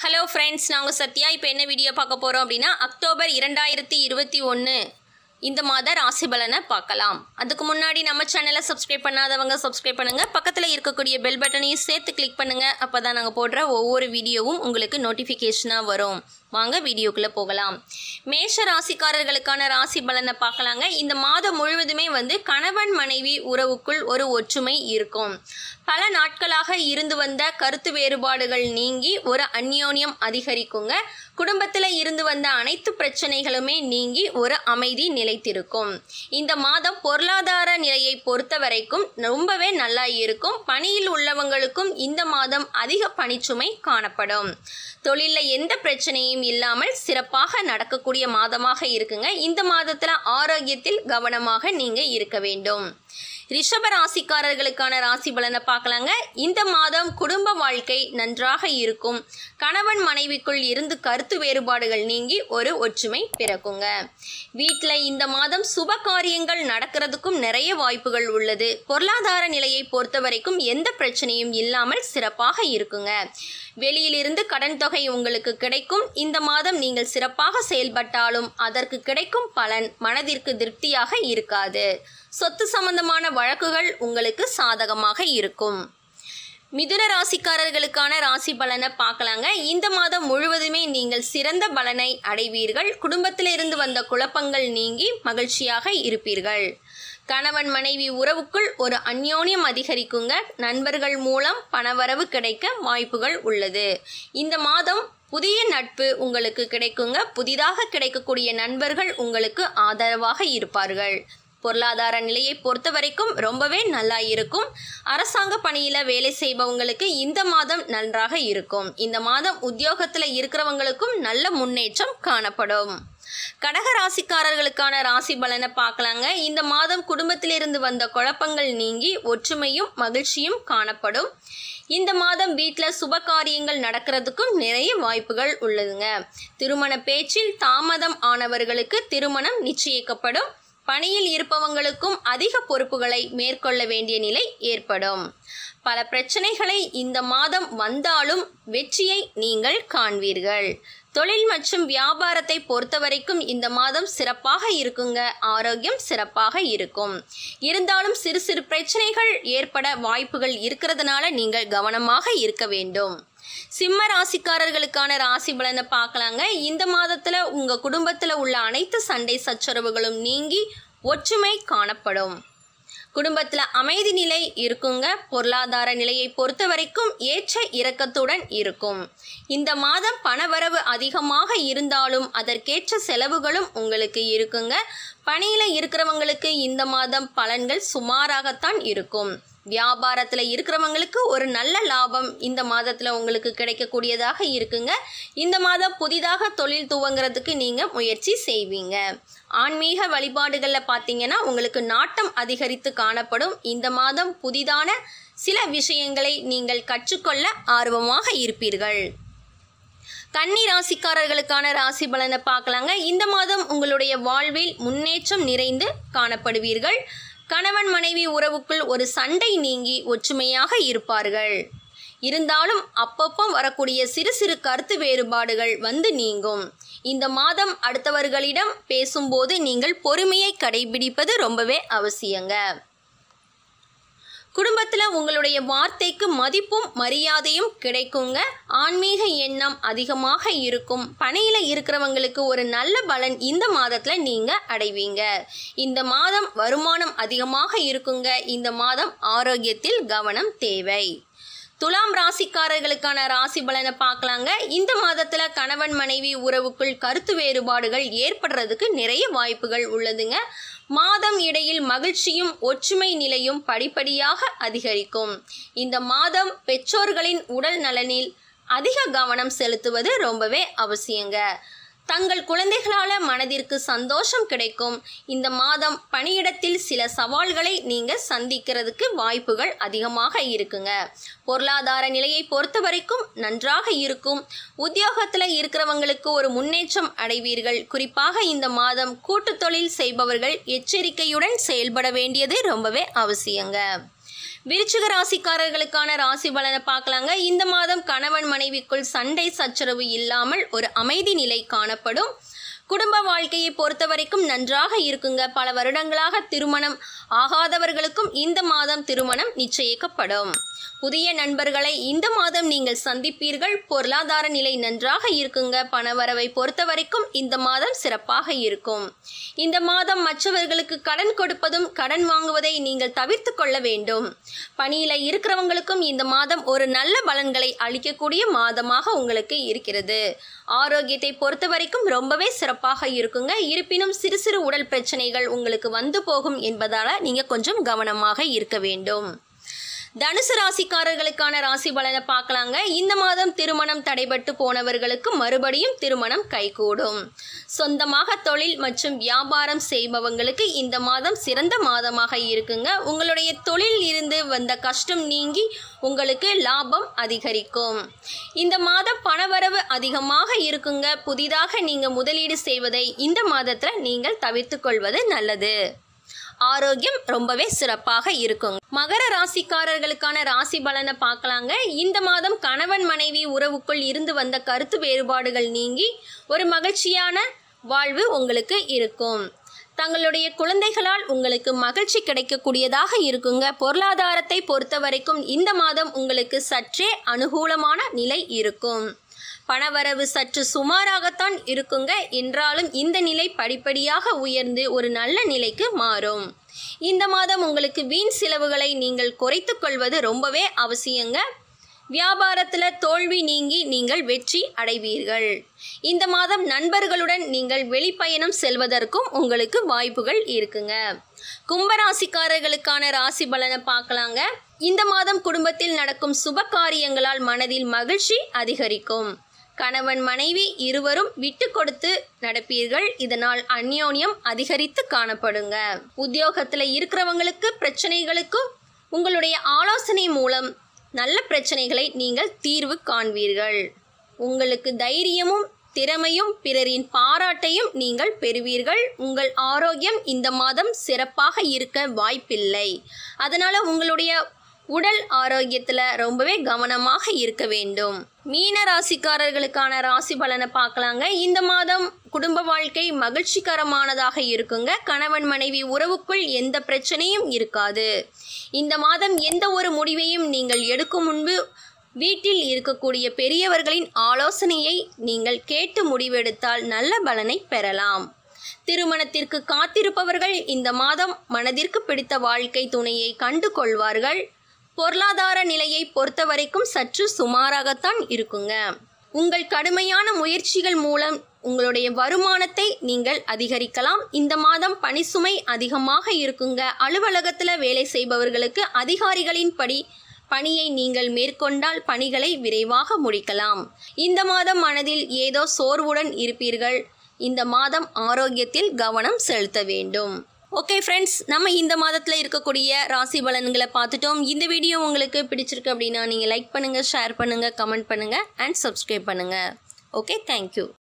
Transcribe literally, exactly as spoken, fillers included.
Hello friends, நாங்கள் சத்யா. இப்போ என்ன வீடியோ பார்க்க போகிறோம் அப்படின்னா, அக்டோபர் இரண்டாயிரத்தி இருபத்தி ஒன்று இந்த மாத ராசி பலனை பார்க்கலாம். அதுக்கு முன்னாடி நம்ம சேனலை சப்ஸ்கிரைப் பண்ணாதவங்க சப்ஸ்கிரைப் பண்ணுங்கள். பக்கத்தில் இருக்கக்கூடிய பெல் பட்டனையும் சேர்த்து கிளிக் பண்ணுங்கள். அப்போ தான் நாங்கள் போடுற ஒவ்வொரு வீடியோவும் உங்களுக்கு நோட்டிஃபிகேஷனாக வரும். வாங்க வீடியோக்குள்ளே போகலாம். மேஷ ராசிக்காரர்களுக்கான ராசி பலனை பார்க்கலாங்க. இந்த மாதம் முழுவதுமே வந்து கணவன் மனைவி உறவுக்குள் ஒரு ஒற்றுமை இருக்கும். பல நாட்களாக இருந்து வந்த கருத்து வேறுபாடுகள் நீங்கி ஒரு அந்யோன்யம் அதிகரிக்குங்க. குடும்பத்தில் இருந்து வந்த அனைத்து பிரச்சனைகளுமே நீங்கி ஒரு அமைதி நிலைத்திருக்கும். இந்த மாதம் பொருளாதார நிலையை பொறுத்த வரைக்கும் ரொம்பவே நல்லா இருக்கும். பணியில் உள்ளவங்களுக்கும் இந்த மாதம் அதிக பணிச்சுமை காணப்படும். தொழிலில் எந்த பிரச்சனையும் இல்லாமல் சிறப்பாக நடக்கக்கூடிய மாதமாக இருக்குங்க. இந்த மாதத்தில் ஆரோக்கியத்தில் கவனமாக நீங்கள் இருக்க வேண்டும். ரிஷப ராசிக்காரர்களுக்கான ராசி பலனை பார்க்கலாங்க. இந்த மாதம் குடும்ப வாழ்க்கை நன்றாக இருக்கும். கணவன் மனைவிக்குள் இருந்து கருத்து வேறுபாடுகள் நீங்கி ஒரு ஒற்றுமை பிறக்குங்க. வீட்டில் இந்த மாதம் சுப காரியங்கள் நடக்கிறதுக்கும் நிறைய வாய்ப்புகள் உள்ளது. பொருளாதார நிலையை பொறுத்த வரைக்கும் எந்த பிரச்சனையும் இல்லாமல் சிறப்பாக இருக்குங்க. வெளியிலிருந்து கடன் தொகை உங்களுக்கு கிடைக்கும். இந்த மாதம் நீங்கள் சிறப்பாக செயல்பட்டாலும் அதற்கு கிடைக்கும் பலன் மனதிற்கு திருப்தியாக இருக்காது. சொத்து சம்பந்தமான வழக்குகள் உங்களுக்கு சாதகமாக இருக்கும். மிதுன ராசிக்காரர்களுக்கான ராசி பலனை பார்க்கலாங்க. இந்த மாதம் முழுவதுமே நீங்கள் சிறந்த பலனை அடைவீர்கள். குடும்பத்தில் இருந்து வந்த குழப்பங்கள் நீங்கி மகிழ்ச்சியாக இருப்பீர்கள். கணவன் மனைவி உறவுக்குள் ஒரு அந்யோன்யம் அதிகரிக்குங்க. நண்பர்கள் மூலம் பணவரவு கிடைக்க வாய்ப்புகள் உள்ளது. இந்த மாதம் புதிய நட்பு உங்களுக்கு கிடைக்குங்க. புதிதாக கிடைக்கக்கூடிய நண்பர்கள் உங்களுக்கு ஆதரவாக இருப்பார்கள். பொருளாதார நிலையை பொறுத்த வரைக்கும் ரொம்பவே நல்லா இருக்கும். அரசாங்க பணியில் வேலை செய்பவங்களுக்கு இந்த மாதம் நன்றாக இருக்கும். இந்த மாதம் உத்தியோகத்தில் இருக்கிறவங்களுக்கும் நல்ல முன்னேற்றம் காணப்படும். கடக ராசிக்காரர்களுக்கான ராசி பலனை பார்க்கலாங்க. இந்த மாதம் குடும்பத்திலிருந்து வந்த குழப்பங்கள் நீங்கி ஒற்றுமையும் மகிழ்ச்சியும் காணப்படும். இந்த மாதம் வீட்டில் சுப காரியங்கள் நடக்கிறதுக்கும் நிறைய வாய்ப்புகள் உள்ளதுங்க. திருமண பேச்சில் தாமதம் ஆனவர்களுக்கு திருமணம் நிச்சயிக்கப்படும். பணியில் இருப்பவங்களுக்கும் அதிக பொறுப்புகளை மேற்கொள்ள வேண்டிய நிலை ஏற்படும். பல பிரச்சனைகளை இந்த மாதம் வந்தாலும் வெற்றியை நீங்கள் காண்பீர்கள். தொழில் மற்றும் வியாபாரத்தை பொறுத்த வரைக்கும் இந்த மாதம் சிறப்பாக இருக்குங்க. ஆரோக்கியம் சிறப்பாக இருக்கும். இருந்தாலும் சிறு சிறு பிரச்சனைகள் ஏற்பட வாய்ப்புகள் இருக்கிறதுனால நீங்கள் கவனமாக இருக்க வேண்டும். சிம்ம ராசிக்காரர்களுக்கான ராசி பலனை பார்க்கலாங்க. இந்த மாதத்தில் உங்கள் குடும்பத்தில் உள்ள அனைத்து சண்டை சச்சரவுகளும் நீங்கி ஒற்றுமை காணப்படும். குடும்பத்தில் அமைதி நிலை இருக்குங்க. பொருளாதார நிலையை பொறுத்த வரைக்கும் ஏற்ற இறக்கத்துடன் இருக்கும். இந்த மாதம் பணவரவு அதிகமாக இருந்தாலும் அதற்கேற்ற செலவுகளும் உங்களுக்கு இருக்குங்க. பணியில் இருக்கிறவங்களுக்கு இந்த மாதம் பலன்கள் சுமாராகத்தான் இருக்கும். வியாபாரத்தில் இருக்கிறவங்களுக்கு ஒரு நல்ல லாபம் இந்த மாதத்தில் உங்களுக்கு கிடைக்கக்கூடியதாக இருக்குங்க. இந்த மாதம் புதிதாக தொழில் துவங்கிறதுக்கு நீங்கள் முயற்சி செய்வீங்க. ஆன்மீக வழிபாடுகளில் பார்த்தீங்கன்னா உங்களுக்கு நாட்டம் அதிகரித்து காணப்படும். இந்த மாதம் புதிதான சில விஷயங்களை நீங்கள் கற்றுக்கொள்ள ஆர்வமாக இருப்பீர்கள். கன்னி ராசிக்காரர்களுக்கான ராசி பலனை பார்க்கலாங்க. இந்த மாதம் உங்களுடைய வாழ்வில் முன்னேற்றம் நிறைந்து காணப்படுவீர்கள். கணவன் மனைவி உறவுக்குள் ஒரு சண்டை நீங்கி ஒற்றுமையாக இருப்பார்கள். இருந்தாலும் அப்பப்போ வரக்கூடிய சிறு சிறு கருத்து வேறுபாடுகள் வந்து நீங்கும். இந்த மாதம் அடுத்தவர்களிடம் பேசும்போது நீங்கள் பொறுமையை கடைபிடிப்பது ரொம்பவே அவசியங்க. குடும்பத்தில் உங்களுடைய வார்த்தைக்கு மதிப்பும் மரியாதையும் கிடைக்குங்க. ஆன்மீக எண்ணம் அதிகமாக இருக்கும். பணியில் இருக்கிறவங்களுக்கு ஒரு நல்ல பலன் இந்த மாதத்தில் நீங்கள் அடைவீங்க. இந்த மாதம் வருமானம் அதிகமாக இருக்குங்க. இந்த மாதம் ஆரோக்கியத்தில் கவனம் தேவை. துலாம் ராசிக்காரர்களுக்கான ராசி பலனை பார்க்கலாங்க. இந்த மாதத்தில் கணவன் மனைவி உறவுக்குள் கருத்து வேறுபாடுகள் ஏற்படுறதுக்கு நிறைய வாய்ப்புகள் உள்ளதுங்க. மாதம் இடையில் மகிழ்ச்சியும் ஒற்றுமை நிலையும் படிப்படியாக அதிகரிக்கும். இந்த மாதம் பெற்றோர்களின் உடல் நலனில் அதிக கவனம் செலுத்துவது ரொம்பவே அவசியங்க. தங்கள் குழந்தைகளால் மனதிற்கு சந்தோஷம் கிடைக்கும். இந்த மாதம் பணியிடத்தில் சில சவால்களை நீங்கள் சந்திக்கிறதுக்கு வாய்ப்புகள் அதிகமாக இருக்குங்க. பொருளாதார நிலையை பொறுத்த வரைக்கும் நன்றாக இருக்கும். உத்தியோகத்தில் இருக்கிறவங்களுக்கு ஒரு முன்னேற்றம் அடைவீர்கள். குறிப்பாக இந்த மாதம் கூட்டு தொழில் செய்பவர்கள் எச்சரிக்கையுடன் செயல்பட வேண்டியது ரொம்பவே அவசியங்க. விருச்சிக ராசிக்காரர்களுக்கான ராசி பலனை பார்க்கலாங்க. இந்த மாதம் கணவன் மனைவிக்குள் சண்டை சச்சரவு இல்லாமல் ஒரு அமைதி நிலை காணப்படும். குடும்ப வாழ்க்கையை பொறுத்த வரைக்கும் நன்றாக இருக்குங்க. பல வருடங்களாக திருமணம் ஆகாதவர்களுக்கும் இந்த மாதம் திருமணம் நிச்சயிக்கப்படும். புதிய நண்பர்களை இந்த மாதம் நீங்கள் சந்திப்பீர்கள். பொருளாதார நிலை நன்றாக இருக்குங்க. பணவரவை பொறுத்த வரைக்கும் இந்த மாதம் சிறப்பாக இருக்கும். இந்த மாதம் மற்றவர்களுக்கு கடன் கொடுப்பதும் கடன் வாங்குவதை நீங்கள் தவிர்த்து கொள்ள வேண்டும். பணியில இருக்கிறவங்களுக்கும் இந்த மாதம் ஒரு நல்ல பலன்களை அளிக்கக்கூடிய மாதமாக உங்களுக்கு இருக்கிறது. ஆரோக்கியத்தை பொறுத்த வரைக்கும் ரொம்பவே சிறப்பாக இருக்குங்க. இருப்பினும் சிறு சிறு உடல் பிரச்சனைகள் உங்களுக்கு வந்து போகும் என்பதால நீங்க கொஞ்சம் கவனமாக இருக்க வேண்டும். தனுசு ராசிக்காரர்களுக்கான ராசி பலனை பார்க்கலாங்க. இந்த மாதம் திருமணம் தடைபட்டு போனவர்களுக்கு மறுபடியும் திருமணம் கைகூடும். சொந்தமாக தொழில் மற்றும் வியாபாரம் செய்பவங்களுக்கு இந்த மாதம் சிறந்த மாதமாக இருக்குங்க. உங்களுடைய தொழில் இருந்து வந்த கஷ்டம் நீங்கி உங்களுக்கு லாபம் அதிகரிக்கும். இந்த மாதம் பணவரவு அதிகமாக இருக்குங்க. புதிதாக நீங்க முதலீடு செய்வதை இந்த மாதத்துல நீங்கள் தவிர்த்து கொள்வது நல்லது. ஆரோக்கியம் ரொம்பவே சிறப்பாக இருக்கும். மகர ராசிக்காரர்களுக்கான ராசி பலனை பார்க்கலாங்க. இந்த மாதம் கணவன் மனைவி உறவுக்குள் இருந்து வந்த கருத்து வேறுபாடுகள் நீங்கி ஒரு மகிழ்ச்சியான வாழ்வு உங்களுக்கு இருக்கும். தங்களுடைய குழந்தைகளால் உங்களுக்கு மகிழ்ச்சி கிடைக்கக்கூடியதாக இருக்குங்க. பொருளாதாரத்தை பொறுத்த வரைக்கும் இந்த மாதம் உங்களுக்கு சற்றே அனுகூலமான நிலை இருக்கும். பணவரவு சற்று சுமாராகத்தான் இருக்குங்க. என்றாலும் இந்த நிலை படிப்படியாக உயர்ந்து ஒரு நல்ல நிலைக்கு மாறும். இந்த மாதம் உங்களுக்கு வீண் செலவுகளை நீங்கள் குறைத்து கொள்வது ரொம்பவே அவசியங்க. வியாபாரத்தில் தோல்வி நீங்கி நீங்கள் வெற்றி அடைவீர்கள். இந்த மாதம் நண்பர்களுடன் நீங்கள் வெளிப்பயணம் செல்வதற்கும் உங்களுக்கு வாய்ப்புகள் இருக்குங்க. கும்பராசிக்காரர்களுக்கான ராசி பலனை பார்க்கலாங்க. இந்த மாதம் குடும்பத்தில் நடக்கும் சுப காரியங்களால் மனதில் மகிழ்ச்சி அதிகரிக்கும். கணவன் மனைவி இருவரும் விட்டு கொடுத்து நடப்பீர்கள். இதனால் அந்யோன்யம் அதிகரித்து காணப்படுங்க. உத்தியோகத்தில் இருக்கிறவங்களுக்கு பிரச்சனைகளுக்கும் உங்களுடைய ஆலோசனை மூலம் நல்ல பிரச்சனைகளை நீங்கள் தீர்வு காண்பீர்கள். உங்களுக்கு தைரியமும் திறமையும் பிறரின் பாராட்டையும் நீங்கள் பெறுவீர்கள். உங்கள் ஆரோக்கியம் இந்த மாதம் சிறப்பாக இருக்க வாய்ப்பில்லை. அதனால உங்களுடைய உடல் ஆரோக்கியத்தில் ரொம்பவே கவனமாக இருக்க வேண்டும். மீன ராசிக்காரர்களுக்கான ராசி பலனை பார்க்கலாங்க. இந்த மாதம் குடும்ப வாழ்க்கை மகிழ்ச்சிகரமானதாக இருக்குங்க. கணவன் மனைவி உறவுக்குள் எந்த பிரச்சனையும் இருக்காது. இந்த மாதம் எந்த ஒரு முடிவையும் நீங்கள் எடுக்கும் முன்பு வீட்டில் இருக்கக்கூடிய பெரியவர்களின் ஆலோசனையை நீங்கள் கேட்டு முடிவெடுத்தால் நல்ல பலனை பெறலாம். திருமணத்திற்கு காத்திருப்பவர்கள் இந்த மாதம் மனதிற்கு பிடித்த வாழ்க்கை துணையை கண்டு கொள்வார்கள். பொருளாதார நிலையை பொறுத்த வரைக்கும் சற்று சுமாராகத்தான் இருக்குங்க. உங்கள் கடுமையான முயற்சிகள் மூலம் உங்களுடைய வருமானத்தை நீங்கள் அதிகரிக்கலாம். இந்த மாதம் பணிசுமை அதிகமாக இருக்குங்க. அலுவலகத்தில் வேலை செய்பவர்களுக்கு அதிகாரிகளின் படி பணியை நீங்கள் மேற்கொண்டால் பணிகளை விரைவாக முடிக்கலாம். இந்த மாதம் மனதில் ஏதோ சோர்வுடன் இருப்பீர்கள். இந்த மாதம் ஆரோக்கியத்தில் கவனம் செலுத்த வேண்டும். ஓகே ஃப்ரெண்ட்ஸ், நம்ம இந்த மாதத்தில் இருக்கக்கூடிய ராசி பலன்களை பார்த்துட்டோம். இந்த வீடியோ உங்களுக்கு பிடிச்சிருக்கு அப்படின்னா நீங்கள் லைக் பண்ணுங்கள், ஷேர் பண்ணுங்கள், கமெண்ட் பண்ணுங்கள் அண்ட் சப்ஸ்கிரைப் பண்ணுங்கள். Okay, thank you.